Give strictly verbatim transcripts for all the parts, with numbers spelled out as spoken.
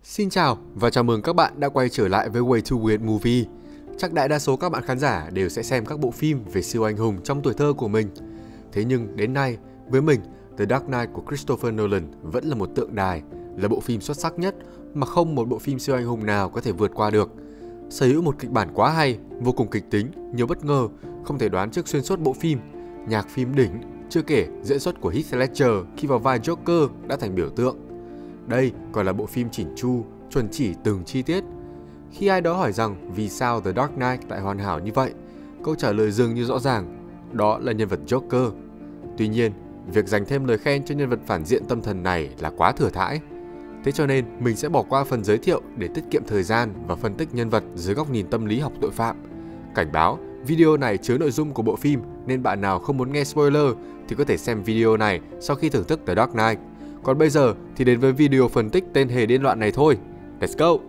Xin chào và chào mừng các bạn đã quay trở lại với Way to Weird Movie. Chắc đại đa số các bạn khán giả đều sẽ xem các bộ phim về siêu anh hùng trong tuổi thơ của mình. Thế nhưng đến nay, với mình, The Dark Knight của Christopher Nolan vẫn là một tượng đài, là bộ phim xuất sắc nhất mà không một bộ phim siêu anh hùng nào có thể vượt qua được. Sở hữu một kịch bản quá hay, vô cùng kịch tính, nhiều bất ngờ, không thể đoán trước xuyên suốt bộ phim, nhạc phim đỉnh, chưa kể diễn xuất của Heath Ledger khi vào vai Joker đã thành biểu tượng. Đây còn là bộ phim chỉn chu, chuẩn chỉ từng chi tiết. Khi ai đó hỏi rằng vì sao The Dark Knight lại hoàn hảo như vậy, câu trả lời dường như rõ ràng, đó là nhân vật Joker. Tuy nhiên, việc dành thêm lời khen cho nhân vật phản diện tâm thần này là quá thừa thãi. Thế cho nên mình sẽ bỏ qua phần giới thiệu để tiết kiệm thời gian và phân tích nhân vật dưới góc nhìn tâm lý học tội phạm. Cảnh báo, video này chứa nội dung của bộ phim nên bạn nào không muốn nghe spoiler thì có thể xem video này sau khi thưởng thức The Dark Knight. Còn bây giờ thì đến với video phân tích tên hề điên loạn này thôi. Let's go!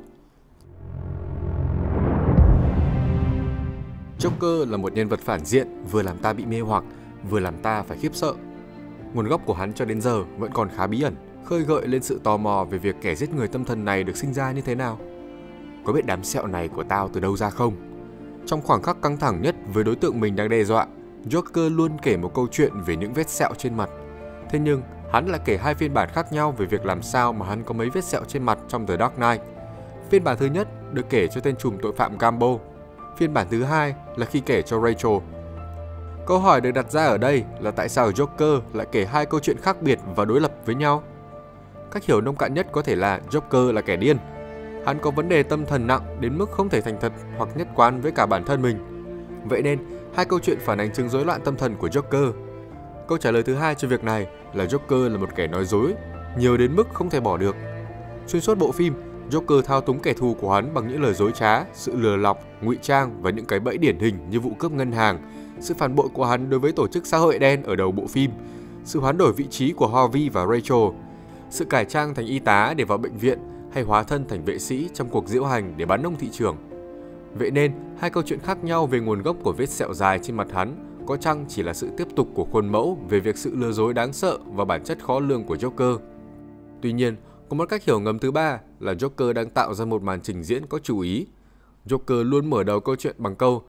Joker là một nhân vật phản diện vừa làm ta bị mê hoặc, vừa làm ta phải khiếp sợ. Nguồn gốc của hắn cho đến giờ vẫn còn khá bí ẩn, khơi gợi lên sự tò mò về việc kẻ giết người tâm thần này được sinh ra như thế nào. Có biết đám sẹo này của tao từ đâu ra không? Trong khoảng khắc căng thẳng nhất với đối tượng mình đang đe dọa, Joker luôn kể một câu chuyện về những vết sẹo trên mặt. Thế nhưng, hắn lại kể hai phiên bản khác nhau về việc làm sao mà hắn có mấy vết sẹo trên mặt trong The Dark Knight. Phiên bản thứ nhất được kể cho tên trùm tội phạm Gambo. Phiên bản thứ hai là khi kể cho Rachel. Câu hỏi được đặt ra ở đây là tại sao Joker lại kể hai câu chuyện khác biệt và đối lập với nhau? Cách hiểu nông cạn nhất có thể là Joker là kẻ điên. Hắn có vấn đề tâm thần nặng đến mức không thể thành thật hoặc nhất quán với cả bản thân mình. Vậy nên, hai câu chuyện phản ánh chứng rối loạn tâm thần của Joker. Câu trả lời thứ hai cho việc này là Joker là một kẻ nói dối, nhiều đến mức không thể bỏ được. Xuyên suốt bộ phim, Joker thao túng kẻ thù của hắn bằng những lời dối trá, sự lừa lọc, ngụy trang và những cái bẫy điển hình như vụ cướp ngân hàng, sự phản bội của hắn đối với tổ chức xã hội đen ở đầu bộ phim, sự hoán đổi vị trí của Harvey và Rachel, sự cải trang thành y tá để vào bệnh viện hay hóa thân thành vệ sĩ trong cuộc diễu hành để bắn ông thị trưởng. Vậy nên, hai câu chuyện khác nhau về nguồn gốc của vết sẹo dài trên mặt hắn có chăng chỉ là sự tiếp tục của khuôn mẫu về việc sự lừa dối đáng sợ và bản chất khó lường của Joker. Tuy nhiên, có một cách hiểu ngầm thứ ba là Joker đang tạo ra một màn trình diễn có chủ ý. Joker luôn mở đầu câu chuyện bằng câu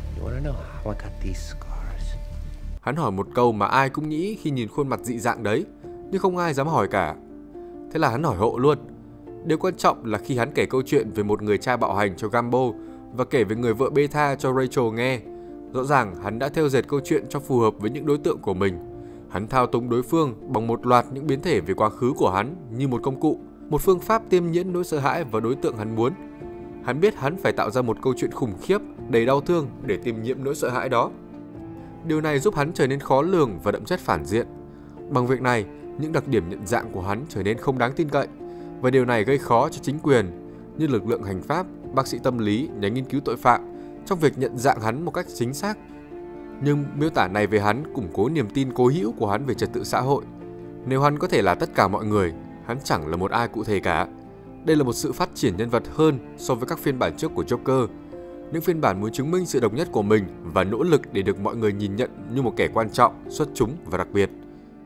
Hắn hỏi một câu mà ai cũng nghĩ khi nhìn khuôn mặt dị dạng đấy, nhưng không ai dám hỏi cả. Thế là hắn hỏi hộ luôn. Điều quan trọng là khi hắn kể câu chuyện về một người cha bạo hành cho Gambo và kể về người vợ bê tha cho Rachel nghe, rõ ràng hắn đã thêu dệt câu chuyện cho phù hợp với những đối tượng của mình. Hắn thao túng đối phương bằng một loạt những biến thể về quá khứ của hắn như một công cụ, một phương pháp tiêm nhiễm nỗi sợ hãi vào đối tượng hắn muốn. Hắn biết hắn phải tạo ra một câu chuyện khủng khiếp, đầy đau thương để tiêm nhiễm nỗi sợ hãi đó. Điều này giúp hắn trở nên khó lường và đậm chất phản diện. Bằng việc này, những đặc điểm nhận dạng của hắn trở nên không đáng tin cậy, và điều này gây khó cho chính quyền, như lực lượng hành pháp, bác sĩ tâm lý, nhà nghiên cứu tội phạm, trong việc nhận dạng hắn một cách chính xác. Nhưng miêu tả này về hắn củng cố niềm tin cố hữu của hắn về trật tự xã hội. Nếu hắn có thể là tất cả mọi người, hắn chẳng là một ai cụ thể cả. Đây là một sự phát triển nhân vật hơn so với các phiên bản trước của Joker. Những phiên bản muốn chứng minh sự độc nhất của mình và nỗ lực để được mọi người nhìn nhận như một kẻ quan trọng, xuất chúng và đặc biệt.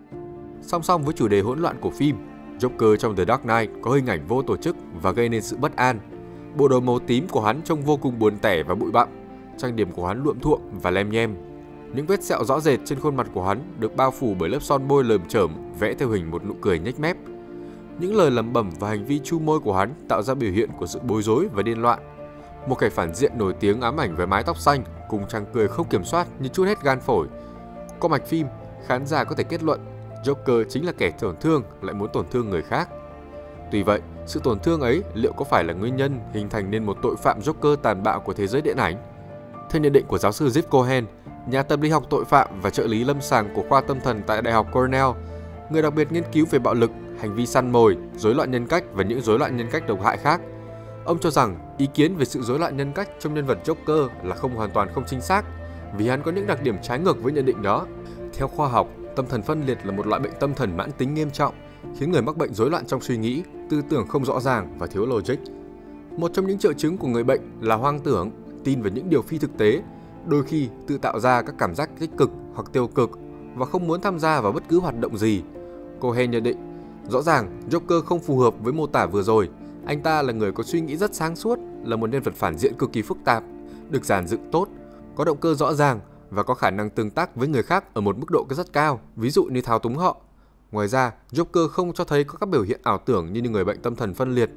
Song song với chủ đề hỗn loạn của phim, Joker trong The Dark Knight có hình ảnh vô tổ chức và gây nên sự bất an. Bộ đồ màu tím của hắn trông vô cùng buồn tẻ và bụi bặm, trang điểm của hắn luộm thuộm và lem nhem. Những vết sẹo rõ rệt trên khuôn mặt của hắn được bao phủ bởi lớp son môi lởm chởm vẽ theo hình một nụ cười nhếch mép. Những lời lẩm bẩm và hành vi chu môi của hắn tạo ra biểu hiện của sự bối rối và điên loạn. Một kẻ phản diện nổi tiếng ám ảnh với mái tóc xanh cùng tràng cười không kiểm soát như trút hết gan phổi. Qua mạch phim, khán giả có thể kết luận Joker chính là kẻ tổn thương lại muốn tổn thương người khác. Tuy vậy, sự tổn thương ấy liệu có phải là nguyên nhân hình thành nên một tội phạm Joker tàn bạo của thế giới điện ảnh? Theo nhận định của giáo sư Jeff Cohen, nhà tâm lý học tội phạm và trợ lý lâm sàng của khoa tâm thần tại Đại học Cornell, người đặc biệt nghiên cứu về bạo lực, hành vi săn mồi, rối loạn nhân cách và những rối loạn nhân cách độc hại khác. Ông cho rằng ý kiến về sự rối loạn nhân cách trong nhân vật Joker là không hoàn toàn không chính xác, vì hắn có những đặc điểm trái ngược với nhận định đó. Theo khoa học, tâm thần phân liệt là một loại bệnh tâm thần mãn tính nghiêm trọng, khiến người mắc bệnh rối loạn trong suy nghĩ, tư tưởng không rõ ràng và thiếu logic. Một trong những triệu chứng của người bệnh là hoang tưởng, tin vào những điều phi thực tế, đôi khi tự tạo ra các cảm giác tích cực hoặc tiêu cực và không muốn tham gia vào bất cứ hoạt động gì. Cohen nhận định, rõ ràng Joker không phù hợp với mô tả vừa rồi, Anh ta là người có suy nghĩ rất sáng suốt, là một nhân vật phản diện cực kỳ phức tạp, được dàn dựng tốt, có động cơ rõ ràng và có khả năng tương tác với người khác ở một mức độ rất cao, ví dụ như thao túng họ. Ngoài ra, Joker không cho thấy có các biểu hiện ảo tưởng như người bệnh tâm thần phân liệt.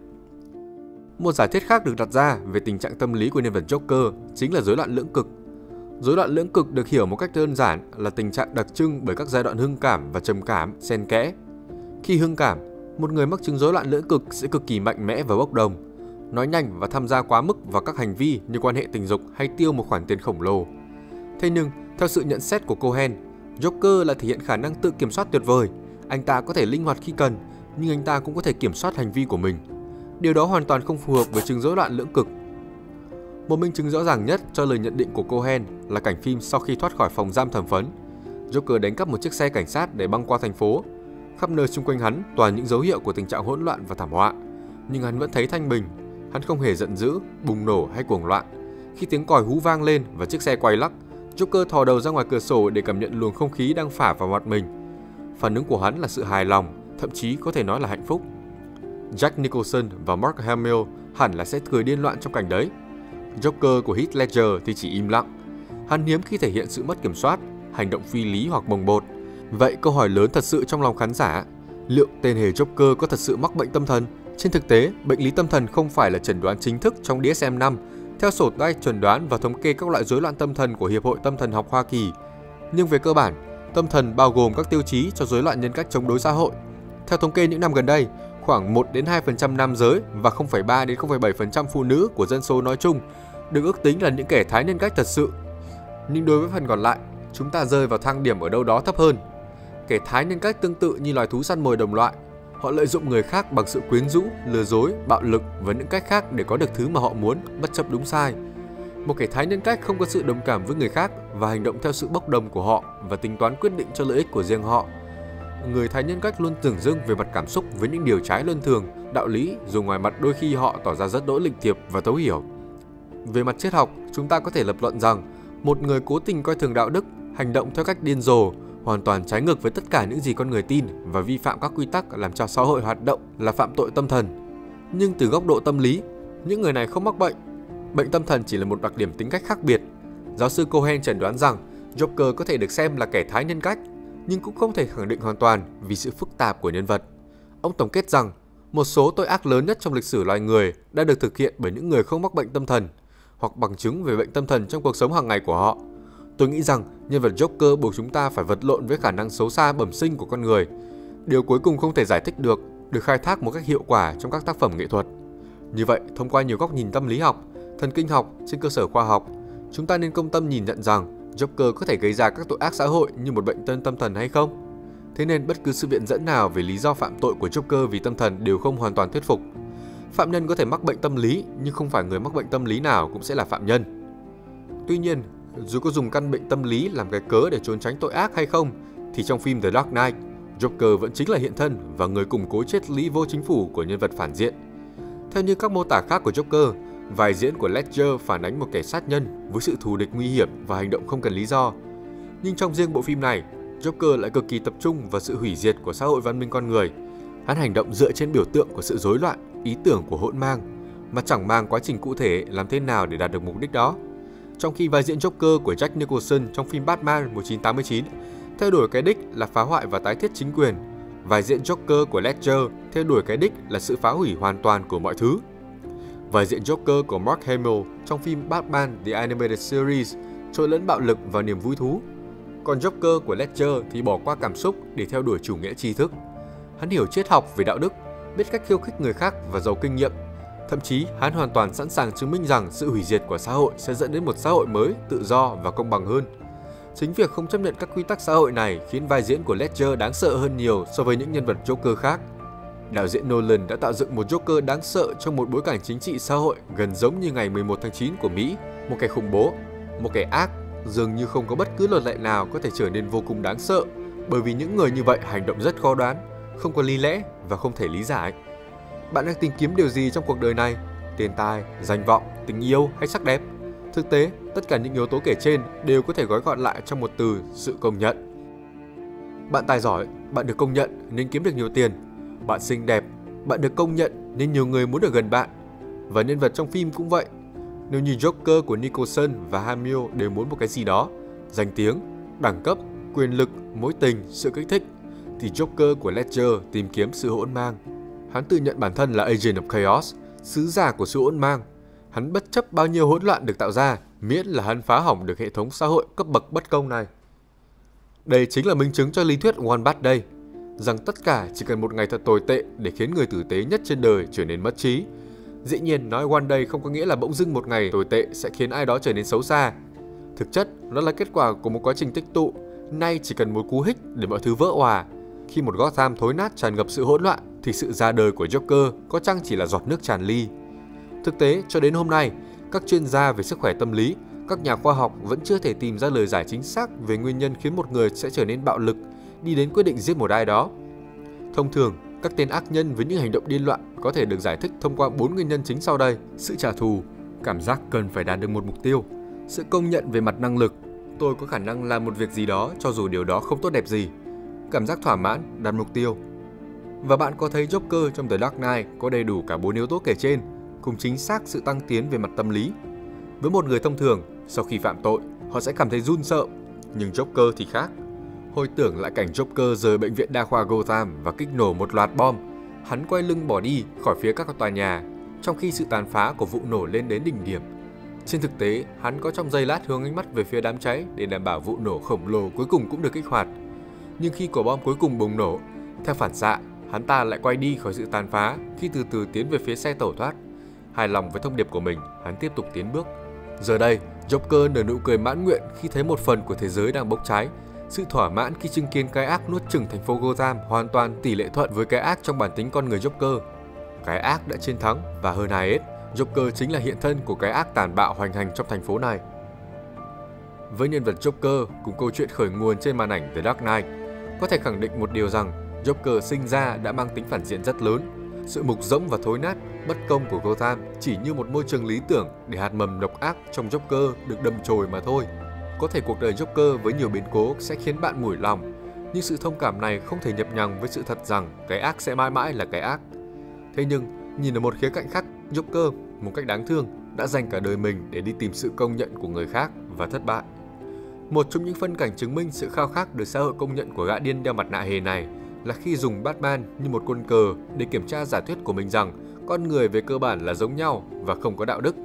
Một giả thiết khác được đặt ra về tình trạng tâm lý của nhân vật Joker chính là rối loạn lưỡng cực. Rối loạn lưỡng cực được hiểu một cách đơn giản là tình trạng đặc trưng bởi các giai đoạn hưng cảm và trầm cảm xen kẽ. Khi hưng cảm, một người mắc chứng rối loạn lưỡng cực sẽ cực kỳ mạnh mẽ và bốc đồng, nói nhanh và tham gia quá mức vào các hành vi như quan hệ tình dục hay tiêu một khoản tiền khổng lồ. Thế nhưng, theo sự nhận xét của Cohen, Joker là thể hiện khả năng tự kiểm soát tuyệt vời. Anh ta có thể linh hoạt khi cần, nhưng anh ta cũng có thể kiểm soát hành vi của mình. Điều đó hoàn toàn không phù hợp với chứng rối loạn lưỡng cực. Một minh chứng rõ ràng nhất cho lời nhận định của Cohen là cảnh phim sau khi thoát khỏi phòng giam thẩm vấn. Joker đánh cắp một chiếc xe cảnh sát để băng qua thành phố. Khắp nơi xung quanh hắn toàn những dấu hiệu của tình trạng hỗn loạn và thảm họa, nhưng hắn vẫn thấy thanh bình. Hắn không hề giận dữ, bùng nổ hay cuồng loạn. Khi tiếng còi hú vang lên và chiếc xe quay lắc, Joker thò đầu ra ngoài cửa sổ để cảm nhận luồng không khí đang phả vào mặt mình. Phản ứng của hắn là sự hài lòng, thậm chí có thể nói là hạnh phúc. Jack Nicholson và Mark Hamill hẳn là sẽ cười điên loạn trong cảnh đấy. Joker của Heath Ledger thì chỉ im lặng. Hắn hiếm khi thể hiện sự mất kiểm soát, hành động phi lý hoặc bồng bột. Vậy câu hỏi lớn thật sự trong lòng khán giả, liệu tên hề Joker có thật sự mắc bệnh tâm thần? Trên thực tế, bệnh lý tâm thần không phải là chẩn đoán chính thức trong D S M năm, theo sổ tay chẩn đoán và thống kê các loại rối loạn tâm thần của Hiệp hội Tâm thần học Hoa Kỳ. Nhưng về cơ bản, tâm thần bao gồm các tiêu chí cho rối loạn nhân cách chống đối xã hội. Theo thống kê những năm gần đây, khoảng một đến hai phần trăm nam giới và không phẩy ba đến không phẩy bảy phần trăm phụ nữ của dân số nói chung được ước tính là những kẻ thái nhân cách thật sự. Nhưng đối với phần còn lại, chúng ta rơi vào thang điểm ở đâu đó thấp hơn. Kẻ thái nhân cách tương tự như loài thú săn mồi đồng loại. Họ lợi dụng người khác bằng sự quyến rũ, lừa dối, bạo lực và những cách khác để có được thứ mà họ muốn, bất chấp đúng sai. Một kẻ thái nhân cách không có sự đồng cảm với người khác và hành động theo sự bốc đồng của họ và tính toán quyết định cho lợi ích của riêng họ. Người thái nhân cách luôn tưởng dưng về mặt cảm xúc với những điều trái luân thường, đạo lý, dù ngoài mặt đôi khi họ tỏ ra rất đỗi lịch thiệp và thấu hiểu. Về mặt triết học, chúng ta có thể lập luận rằng một người cố tình coi thường đạo đức, hành động theo cách điên rồ, hoàn toàn trái ngược với tất cả những gì con người tin và vi phạm các quy tắc làm cho xã hội hoạt động là phạm tội tâm thần. Nhưng từ góc độ tâm lý, những người này không mắc bệnh. Bệnh tâm thần chỉ là một đặc điểm tính cách khác biệt. Giáo sư Cohen chẩn đoán rằng Joker có thể được xem là kẻ thái nhân cách, nhưng cũng không thể khẳng định hoàn toàn vì sự phức tạp của nhân vật. Ông tổng kết rằng một số tội ác lớn nhất trong lịch sử loài người đã được thực hiện bởi những người không mắc bệnh tâm thần hoặc bằng chứng về bệnh tâm thần trong cuộc sống hàng ngày của họ. Tôi nghĩ rằng nhân vật Joker buộc chúng ta phải vật lộn với khả năng xấu xa bẩm sinh của con người. Điều cuối cùng không thể giải thích được, được khai thác một cách hiệu quả trong các tác phẩm nghệ thuật. Như vậy, thông qua nhiều góc nhìn tâm lý học, thần kinh học trên cơ sở khoa học, chúng ta nên công tâm nhìn nhận rằng Joker có thể gây ra các tội ác xã hội như một bệnh tân tâm thần hay không? Thế nên bất cứ sự viện dẫn nào về lý do phạm tội của Joker vì tâm thần đều không hoàn toàn thuyết phục. Phạm nhân có thể mắc bệnh tâm lý, nhưng không phải người mắc bệnh tâm lý nào cũng sẽ là phạm nhân. Tuy nhiên, dù có dùng căn bệnh tâm lý làm cái cớ để trốn tránh tội ác hay không, thì trong phim The Dark Knight, Joker vẫn chính là hiện thân và người củng cố triết lý vô chính phủ của nhân vật phản diện. Theo như các mô tả khác của Joker, vai diễn của Ledger phản ánh một kẻ sát nhân với sự thù địch nguy hiểm và hành động không cần lý do. Nhưng trong riêng bộ phim này, Joker lại cực kỳ tập trung vào sự hủy diệt của xã hội văn minh con người. Hắn hành động dựa trên biểu tượng của sự rối loạn, ý tưởng của hỗn mang, mà chẳng mang quá trình cụ thể làm thế nào để đạt được mục đích đó. Trong khi vai diễn Joker của Jack Nicholson trong phim Batman một nghìn chín trăm tám mươi chín theo đuổi cái đích là phá hoại và tái thiết chính quyền, vai diễn Joker của Ledger theo đuổi cái đích là sự phá hủy hoàn toàn của mọi thứ. Vai diễn Joker của Mark Hamill trong phim Batman The Animated Series trộn lẫn bạo lực và niềm vui thú. Còn Joker của Ledger thì bỏ qua cảm xúc để theo đuổi chủ nghĩa tri thức. Hắn hiểu triết học về đạo đức, biết cách khiêu khích người khác và giàu kinh nghiệm. Thậm chí, hắn hoàn toàn sẵn sàng chứng minh rằng sự hủy diệt của xã hội sẽ dẫn đến một xã hội mới, tự do và công bằng hơn. Chính việc không chấp nhận các quy tắc xã hội này khiến vai diễn của Ledger đáng sợ hơn nhiều so với những nhân vật Joker khác. Đạo diễn Nolan đã tạo dựng một Joker đáng sợ trong một bối cảnh chính trị xã hội gần giống như ngày mười một tháng chín của Mỹ, một kẻ khủng bố, một kẻ ác, dường như không có bất cứ luật lệ nào có thể trở nên vô cùng đáng sợ, bởi vì những người như vậy hành động rất khó đoán, không có lý lẽ và không thể lý giải. Bạn đang tìm kiếm điều gì trong cuộc đời này? Tiền tài, danh vọng, tình yêu hay sắc đẹp? Thực tế, tất cả những yếu tố kể trên đều có thể gói gọn lại trong một từ: sự công nhận. Bạn tài giỏi, bạn được công nhận nên kiếm được nhiều tiền. Bạn xinh đẹp, Bạn được công nhận nên nhiều người muốn ở gần bạn. Và nhân vật trong phim cũng vậy. Nếu như Joker của Nicholson và Hamill đều muốn một cái gì đó, danh tiếng, đẳng cấp, quyền lực, mối tình, sự kích thích, thì Joker của Ledger tìm kiếm sự hỗn mang. Hắn tự nhận bản thân là Agent of Chaos, sứ giả của sự hỗn mang. Hắn bất chấp bao nhiêu hỗn loạn được tạo ra, miễn là hắn phá hỏng được hệ thống xã hội cấp bậc bất công này. Đây chính là minh chứng cho lý thuyết One Bad Day, rằng tất cả chỉ cần một ngày thật tồi tệ để khiến người tử tế nhất trên đời trở nên mất trí. Dĩ nhiên, nói One Day không có nghĩa là bỗng dưng một ngày tồi tệ sẽ khiến ai đó trở nên xấu xa. Thực chất, nó là kết quả của một quá trình tích tụ, nay chỉ cần một cú hích để mọi thứ vỡ òa. Khi một Gotham thối nát tràn ngập sự hỗn loạn, thì sự ra đời của Joker có chăng chỉ là giọt nước tràn ly. Thực tế, cho đến hôm nay, các chuyên gia về sức khỏe tâm lý, các nhà khoa học vẫn chưa thể tìm ra lời giải chính xác về nguyên nhân khiến một người sẽ trở nên bạo lực, đi đến quyết định giết một ai đó. Thông thường, các tên ác nhân với những hành động điên loạn có thể được giải thích thông qua bốn nguyên nhân chính sau đây: sự trả thù, cảm giác cần phải đạt được một mục tiêu, sự công nhận về mặt năng lực, tôi có khả năng làm một việc gì đó cho dù điều đó không tốt đẹp gì, cảm giác thỏa mãn, đặt mục tiêu. Và bạn có thấy Joker trong The Dark Knight có đầy đủ cả bốn yếu tố kể trên, cùng chính xác sự tăng tiến về mặt tâm lý. Với một người thông thường, sau khi phạm tội, họ sẽ cảm thấy run sợ, nhưng Joker thì khác. Hồi tưởng lại cảnh Joker rời bệnh viện đa khoa Gotham và kích nổ một loạt bom, hắn quay lưng bỏ đi khỏi phía các tòa nhà, trong khi sự tàn phá của vụ nổ lên đến đỉnh điểm. Trên thực tế, hắn có trong giây lát hướng ánh mắt về phía đám cháy để đảm bảo vụ nổ khổng lồ cuối cùng cũng được kích hoạt. Nhưng khi quả bom cuối cùng bùng nổ, theo phản xạ, hắn ta lại quay đi khỏi sự tàn phá khi từ từ tiến về phía xe tẩu thoát. Hài lòng với thông điệp của mình, hắn tiếp tục tiến bước. Giờ đây, Joker nở nụ cười mãn nguyện khi thấy một phần của thế giới đang bốc cháy. Sự thỏa mãn khi chứng kiến cái ác nuốt chửng thành phố Gotham hoàn toàn tỷ lệ thuận với cái ác trong bản tính con người Joker. Cái ác đã chiến thắng và hơn ai hết, Joker chính là hiện thân của cái ác tàn bạo hoành hành trong thành phố này. Với nhân vật Joker cùng câu chuyện khởi nguồn trên màn ảnh The Dark Knight, có thể khẳng định một điều rằng Joker sinh ra đã mang tính phản diện rất lớn. Sự mục rỗng và thối nát, bất công của Gotham chỉ như một môi trường lý tưởng để hạt mầm độc ác trong Joker được đâm chồi mà thôi. Có thể cuộc đời Joker với nhiều biến cố sẽ khiến bạn mủi lòng, nhưng sự thông cảm này không thể nhập nhằng với sự thật rằng cái ác sẽ mãi mãi là cái ác. Thế nhưng, nhìn ở một khía cạnh khác, Joker, một cách đáng thương, đã dành cả đời mình để đi tìm sự công nhận của người khác và thất bại. Một trong những phân cảnh chứng minh sự khao khát được xã hội công nhận của gã điên đeo mặt nạ hề này là khi dùng Batman như một quân cờ để kiểm tra giả thuyết của mình rằng con người về cơ bản là giống nhau và không có đạo đức.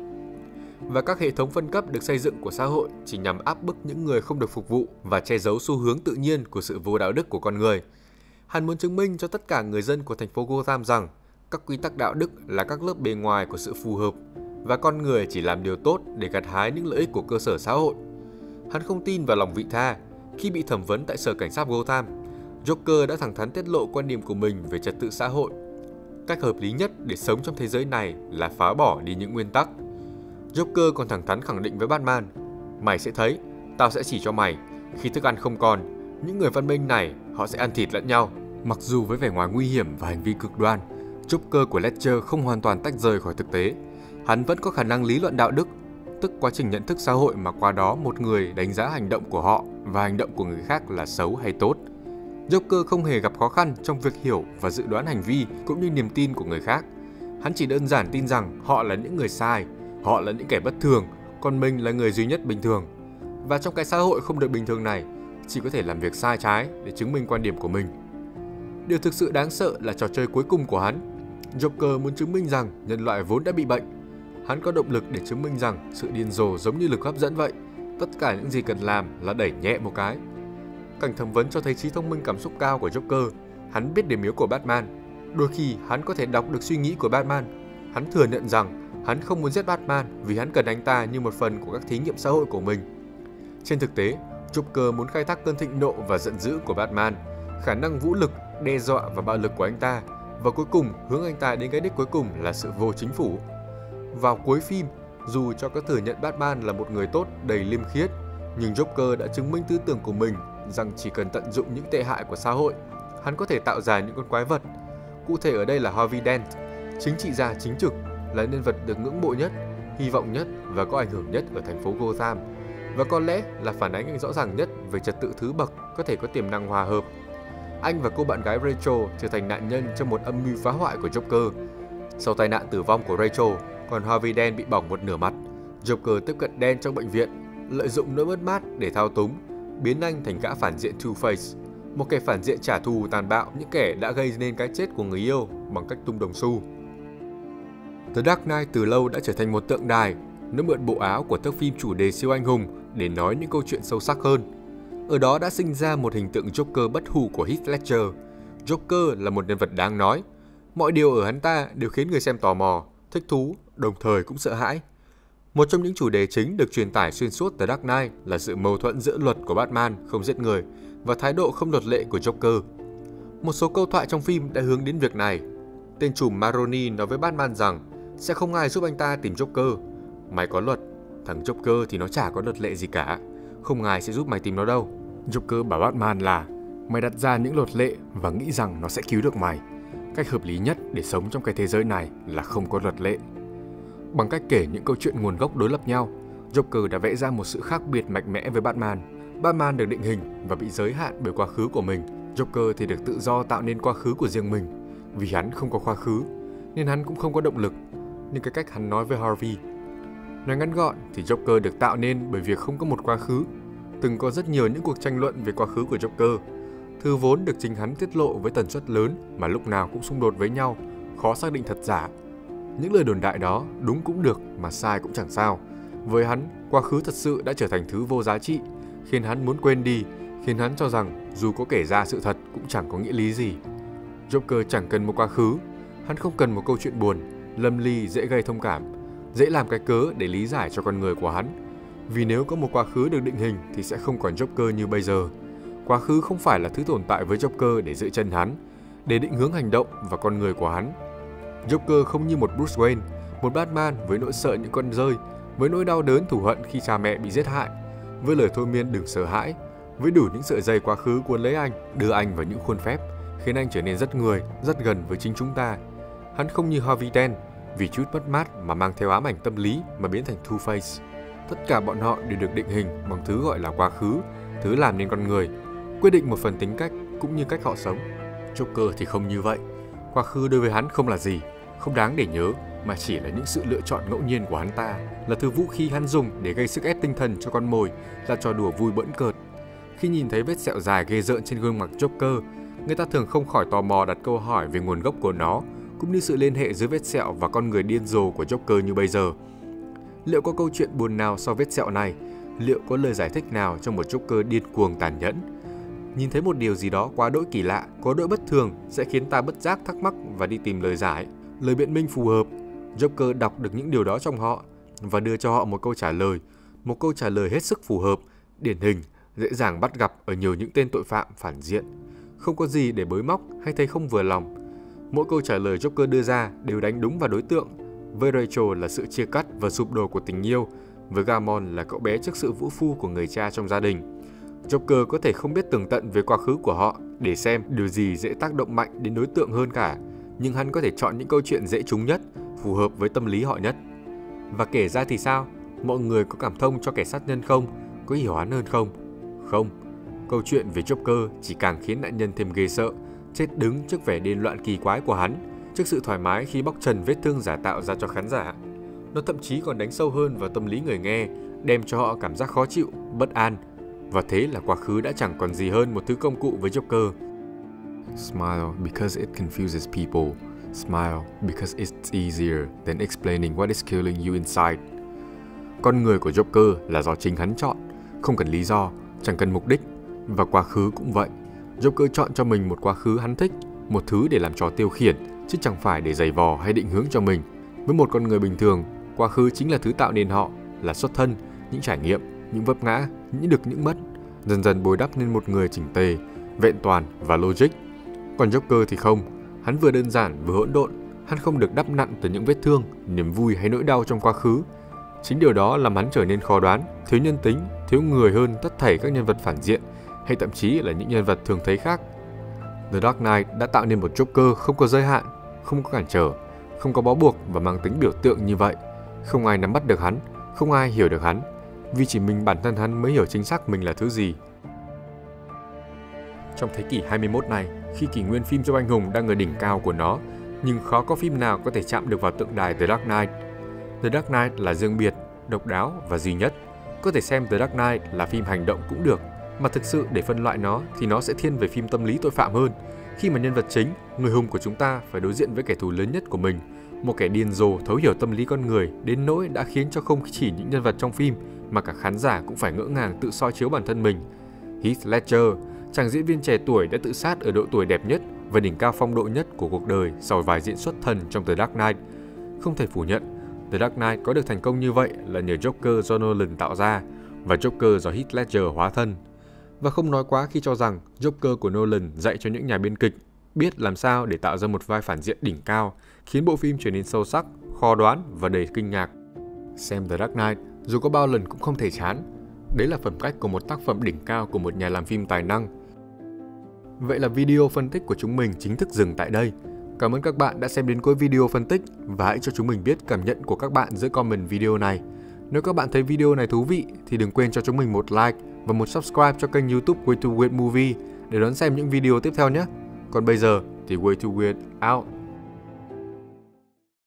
Và các hệ thống phân cấp được xây dựng của xã hội chỉ nhằm áp bức những người không được phục vụ và che giấu xu hướng tự nhiên của sự vô đạo đức của con người. Hắn muốn chứng minh cho tất cả người dân của thành phố Gotham rằng các quy tắc đạo đức là các lớp bề ngoài của sự phù hợp và con người chỉ làm điều tốt để gặt hái những lợi ích của cơ sở xã hội. Hắn không tin vào lòng vị tha. Khi bị thẩm vấn tại sở cảnh sát Gotham, Joker đã thẳng thắn tiết lộ quan điểm của mình về trật tự xã hội. Cách hợp lý nhất để sống trong thế giới này là phá bỏ đi những nguyên tắc. Joker còn thẳng thắn khẳng định với Batman: mày sẽ thấy, tao sẽ chỉ cho mày, khi thức ăn không còn, những người văn minh này họ sẽ ăn thịt lẫn nhau. Mặc dù với vẻ ngoài nguy hiểm và hành vi cực đoan, Joker của Ledger không hoàn toàn tách rời khỏi thực tế. Hắn vẫn có khả năng lý luận đạo đức, tức quá trình nhận thức xã hội mà qua đó một người đánh giá hành động của họ và hành động của người khác là xấu hay tốt. Joker không hề gặp khó khăn trong việc hiểu và dự đoán hành vi cũng như niềm tin của người khác. Hắn chỉ đơn giản tin rằng họ là những người sai, họ là những kẻ bất thường, còn mình là người duy nhất bình thường. Và trong cái xã hội không được bình thường này, chỉ có thể làm việc sai trái để chứng minh quan điểm của mình. Điều thực sự đáng sợ là trò chơi cuối cùng của hắn. Joker muốn chứng minh rằng nhân loại vốn đã bị bệnh. Hắn có động lực để chứng minh rằng sự điên rồ giống như lực hấp dẫn vậy. Tất cả những gì cần làm là đẩy nhẹ một cái. Cảnh thẩm vấn cho thấy trí thông minh cảm xúc cao của Joker. Hắn biết điểm yếu của Batman. Đôi khi hắn có thể đọc được suy nghĩ của Batman. Hắn thừa nhận rằng hắn không muốn giết Batman vì hắn cần anh ta như một phần của các thí nghiệm xã hội của mình. Trên thực tế, Joker muốn khai thác cơn thịnh nộ và giận dữ của Batman, khả năng vũ lực, đe dọa và bạo lực của anh ta, và cuối cùng hướng anh ta đến cái đích cuối cùng là sự vô chính phủ. Vào cuối phim, dù cho có thừa nhận Batman là một người tốt đầy liêm khiết, nhưng Joker đã chứng minh tư tưởng của mình rằng chỉ cần tận dụng những tệ hại của xã hội, hắn có thể tạo ra những con quái vật. Cụ thể ở đây là Harvey Dent, chính trị gia chính trực, là nhân vật được ngưỡng mộ nhất, hy vọng nhất và có ảnh hưởng nhất ở thành phố Gotham, và có lẽ là phản ánh rõ ràng nhất về trật tự thứ bậc có thể có tiềm năng hòa hợp. Anh và cô bạn gái Rachel trở thành nạn nhân trong một âm mưu phá hoại của Joker. Sau tai nạn tử vong của Rachel, còn Harvey Dent bị bỏng một nửa mặt. Joker tiếp cận Dent trong bệnh viện, lợi dụng nỗi mất mát để thao túng, biến anh thành gã phản diện Two-Face, một kẻ phản diện trả thù tàn bạo những kẻ đã gây nên cái chết của người yêu bằng cách tung đồng xu. The Dark Knight từ lâu đã trở thành một tượng đài, nó mượn bộ áo của thước phim chủ đề siêu anh hùng để nói những câu chuyện sâu sắc hơn. Ở đó đã sinh ra một hình tượng Joker bất hủ của Heath Ledger. Joker là một nhân vật đáng nói. Mọi điều ở hắn ta đều khiến người xem tò mò, thích thú, đồng thời cũng sợ hãi. Một trong những chủ đề chính được truyền tải xuyên suốt The Dark Knight là sự mâu thuẫn giữa luật của Batman không giết người và thái độ không luật lệ của Joker. Một số câu thoại trong phim đã hướng đến việc này. Tên trùm Maroni nói với Batman rằng sẽ không ai giúp anh ta tìm Joker. Mày có luật, thằng Joker thì nó chả có luật lệ gì cả. Không ai sẽ giúp mày tìm nó đâu. Joker bảo Batman là mày đặt ra những luật lệ và nghĩ rằng nó sẽ cứu được mày. Cách hợp lý nhất để sống trong cái thế giới này là không có luật lệ. Bằng cách kể những câu chuyện nguồn gốc đối lập nhau, Joker đã vẽ ra một sự khác biệt mạnh mẽ với Batman. Batman được định hình và bị giới hạn bởi quá khứ của mình. Joker thì được tự do tạo nên quá khứ của riêng mình. Vì hắn không có quá khứ, nên hắn cũng không có động lực. Nhưng cái cách hắn nói với Harvey. Nói ngắn gọn thì Joker được tạo nên bởi việc không có một quá khứ. Từng có rất nhiều những cuộc tranh luận về quá khứ của Joker. Thứ vốn được chính hắn tiết lộ với tần suất lớn mà lúc nào cũng xung đột với nhau, khó xác định thật giả. Những lời đồn đại đó đúng cũng được mà sai cũng chẳng sao. Với hắn, quá khứ thật sự đã trở thành thứ vô giá trị, khiến hắn muốn quên đi, khiến hắn cho rằng dù có kể ra sự thật cũng chẳng có nghĩa lý gì. Joker chẳng cần một quá khứ, hắn không cần một câu chuyện buồn, lâm ly dễ gây thông cảm, dễ làm cái cớ để lý giải cho con người của hắn. Vì nếu có một quá khứ được định hình thì sẽ không còn Joker như bây giờ. Quá khứ không phải là thứ tồn tại với Joker để giữ chân hắn, để định hướng hành động và con người của hắn. Joker không như một Bruce Wayne, một Batman với nỗi sợ những con rơi, với nỗi đau đớn thù hận khi cha mẹ bị giết hại, với lời thôi miên đừng sợ hãi, với đủ những sợi dây quá khứ cuốn lấy anh, đưa anh vào những khuôn phép, khiến anh trở nên rất người, rất gần với chính chúng ta. Hắn không như Harvey Dent, vì chút mất mát mà mang theo ám ảnh tâm lý mà biến thành Two-Face. Tất cả bọn họ đều được định hình bằng thứ gọi là quá khứ, thứ làm nên con người, quyết định một phần tính cách cũng như cách họ sống. Joker thì không như vậy. Quá khứ đối với hắn không là gì, không đáng để nhớ, mà chỉ là những sự lựa chọn ngẫu nhiên của hắn ta, là thứ vũ khí hắn dùng để gây sức ép tinh thần cho con mồi, là trò đùa vui bỡn cợt. Khi nhìn thấy vết sẹo dài ghê rợn trên gương mặt Joker, người ta thường không khỏi tò mò đặt câu hỏi về nguồn gốc của nó, cũng như sự liên hệ giữa vết sẹo và con người điên rồ của Joker như bây giờ. Liệu có câu chuyện buồn nào sau vết sẹo này? Liệu có lời giải thích nào cho một Joker điên cuồng tàn nhẫn? Nhìn thấy một điều gì đó quá đỗi kỳ lạ, quá đỗi bất thường sẽ khiến ta bất giác thắc mắc và đi tìm lời giải, lời biện minh phù hợp. Joker đọc được những điều đó trong họ và đưa cho họ một câu trả lời, một câu trả lời hết sức phù hợp, điển hình, dễ dàng bắt gặp ở nhiều những tên tội phạm phản diện. Không có gì để bới móc hay thấy không vừa lòng. Mỗi câu trả lời Joker đưa ra đều đánh đúng vào đối tượng. Với Rachel là sự chia cắt và sụp đổ của tình yêu, với Gamon là cậu bé trước sự vũ phu của người cha trong gia đình. Joker có thể không biết tường tận về quá khứ của họ để xem điều gì dễ tác động mạnh đến đối tượng hơn cả, nhưng hắn có thể chọn những câu chuyện dễ trúng nhất, phù hợp với tâm lý họ nhất. Và kể ra thì sao? Mọi người có cảm thông cho kẻ sát nhân không? Có hiểu hắn hơn không? Không. Câu chuyện về Joker chỉ càng khiến nạn nhân thêm ghê sợ, chết đứng trước vẻ điên loạn kỳ quái của hắn, trước sự thoải mái khi bóc trần vết thương giả tạo ra cho khán giả. Nó thậm chí còn đánh sâu hơn vào tâm lý người nghe, đem cho họ cảm giác khó chịu, bất an. Và thế là quá khứ đã chẳng còn gì hơn một thứ công cụ với Joker. Smile because it confuses people. Smile because it's easier than explaining what is killing you inside. Con người của Joker là do chính hắn chọn, không cần lý do, chẳng cần mục đích. Và quá khứ cũng vậy. Joker chọn cho mình một quá khứ hắn thích, một thứ để làm trò tiêu khiển, chứ chẳng phải để giày vò hay định hướng cho mình. Với một con người bình thường, quá khứ chính là thứ tạo nên họ, là xuất thân, những trải nghiệm, những vấp ngã, những được những mất, dần dần bồi đắp nên một người chỉnh tề, vẹn toàn và logic. Còn Joker thì không, hắn vừa đơn giản vừa hỗn độn, hắn không được đắp nặn từ những vết thương, niềm vui hay nỗi đau trong quá khứ. Chính điều đó làm hắn trở nên khó đoán, thiếu nhân tính, thiếu người hơn tất thảy các nhân vật phản diện, hay thậm chí là những nhân vật thường thấy khác. The Dark Knight đã tạo nên một Joker không có giới hạn, không có cản trở, không có bó buộc và mang tính biểu tượng như vậy. Không ai nắm bắt được hắn, không ai hiểu được hắn, vì chỉ mình bản thân hắn mới hiểu chính xác mình là thứ gì. Trong thế kỷ hai mươi mốt này, khi kỷ nguyên phim siêu anh hùng đang ở đỉnh cao của nó, nhưng khó có phim nào có thể chạm được vào tượng đài The Dark Knight. The Dark Knight là riêng biệt, độc đáo và duy nhất. Có thể xem The Dark Knight là phim hành động cũng được, mà thực sự để phân loại nó thì nó sẽ thiên về phim tâm lý tội phạm hơn, khi mà nhân vật chính, người hùng của chúng ta phải đối diện với kẻ thù lớn nhất của mình, một kẻ điên rồ thấu hiểu tâm lý con người đến nỗi đã khiến cho không chỉ những nhân vật trong phim mà cả khán giả cũng phải ngỡ ngàng tự soi chiếu bản thân mình. Heath Ledger, chàng diễn viên trẻ tuổi đã tự sát ở độ tuổi đẹp nhất và đỉnh cao phong độ nhất của cuộc đời sau vài diễn xuất thần trong The Dark Knight. Không thể phủ nhận, The Dark Knight có được thành công như vậy là nhờ Joker do Nolan tạo ra và Joker do Heath Ledger hóa thân. Và không nói quá khi cho rằng Joker của Nolan dạy cho những nhà biên kịch biết làm sao để tạo ra một vai phản diện đỉnh cao, khiến bộ phim trở nên sâu sắc, khó đoán và đầy kinh ngạc. Xem The Dark Knight dù có bao lần cũng không thể chán. Đấy là phẩm cách của một tác phẩm đỉnh cao của một nhà làm phim tài năng. Vậy là video phân tích của chúng mình chính thức dừng tại đây. Cảm ơn các bạn đã xem đến cuối video phân tích và hãy cho chúng mình biết cảm nhận của các bạn dưới comment video này. Nếu các bạn thấy video này thú vị thì đừng quên cho chúng mình một like và một subscribe cho kênh YouTube Way to Weird Movie để đón xem những video tiếp theo nhé. Còn bây giờ thì Way to Weird out.